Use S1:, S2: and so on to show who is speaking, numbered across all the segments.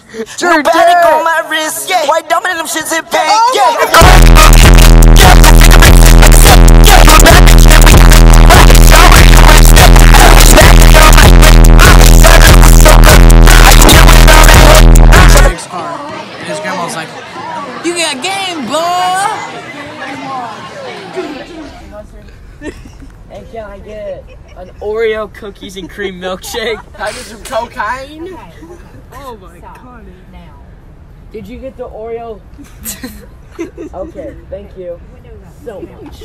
S1: Drew, do
S2: Panic on
S1: it.
S2: my wrist, yeah. White diamond and them shits in pain,
S1: Oh
S2: yeah.
S3: His grandma's like, "You got game, boy."
S4: And can I get an Oreo cookies and cream milkshake?
S3: Can I get some cocaine?
S4: Oh my god. Did you get the Oreo? Okay, thank you so much.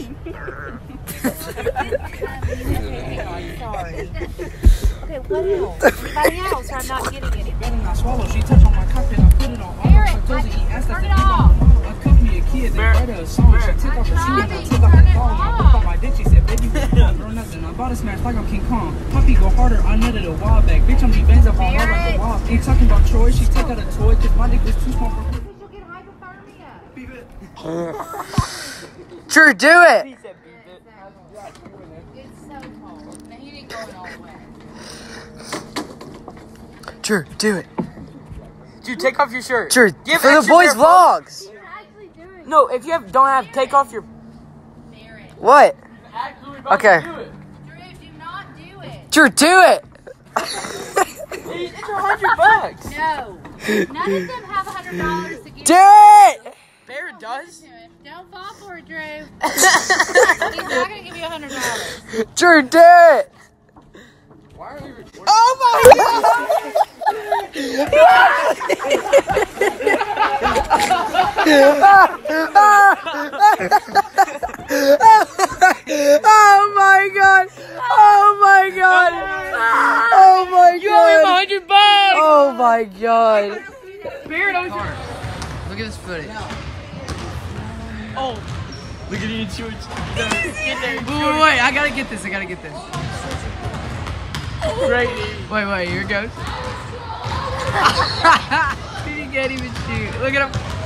S5: Sorry. Okay, what else? Anybody else? Or I'm not getting anything.
S6: I swallow. She touched on my cockpit. I put it on.
S5: Barrett,
S6: Turn
S5: it off.
S6: I cooked me a kid. They write a song. She took off her shoes. I took off her phone. I whipped out my dick. She said, "Baby, or nothing." I bought a smash like I'm King Kong. Poppy go harder. I nutted a while back. Bitch, I'm the bands up all hard like the wall. Ain't talking about Troy. She took out a toy because my dick was too small for her.
S5: You'll get hypothermia.
S1: Drew, do it.
S5: It's so cold. Now, he didn't go in all the way.
S1: Drew, do it.
S3: Dude, take off your shirt.
S1: Drew,
S3: Give
S1: for the
S3: extra
S1: boys'
S3: pair of
S1: vlogs.
S5: You're actually doing it.
S3: No, if you don't have, take off your.
S5: Barrett.
S1: What? Okay.
S5: Drew, do not do it.
S1: Drew, do it.
S3: It's $100.
S5: No. None of them have $100 to give.
S1: Do it.
S3: Barrett does.
S5: Don't fall for it, Drew. He's not going to give you $100.
S1: Drew, do it.
S3: Why are we recording?
S1: Oh my god. Oh my god! Oh my god! Oh my god!
S3: You owe him $100.
S1: Oh my god!
S3: Barrett, look at this footage. Oh, look at you two. Get there. Wait, I gotta get this. Great. Wait, here it goes. He can't even shoot. Look at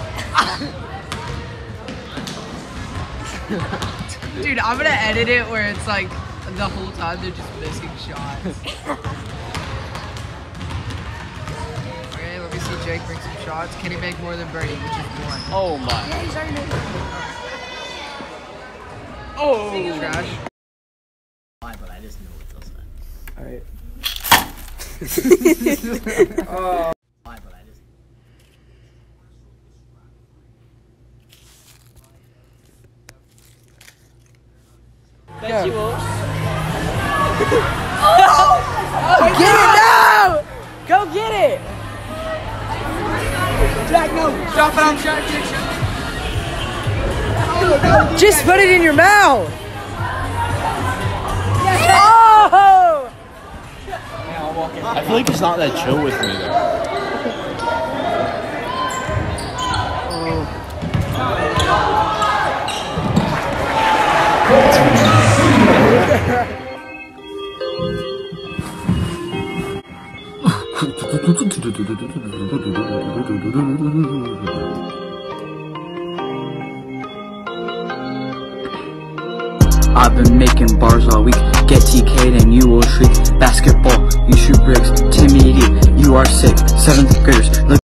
S3: him. Dude, I'm gonna edit it where it's like the whole time they're just missing shots. Okay, let me see Jake bring some shots. Can he make more than Brady, which is one?
S4: Oh my.
S3: Yeah, he's already made Oh, trash.
S4: But I just know what those are.
S1: Alright.
S4: Oh. But I just.
S1: Yeah.
S4: You will.
S1: Get it now! Go get it!
S3: Jack, no. Stop it on Jack.
S1: Just put it in your mouth! Oh!
S7: I feel like he's not that chill with me though.
S8: I've been making bars all week. Get TK'd and you will shriek. Basketball, you shoot bricks. Timmy, you are sick. 7th graders. Look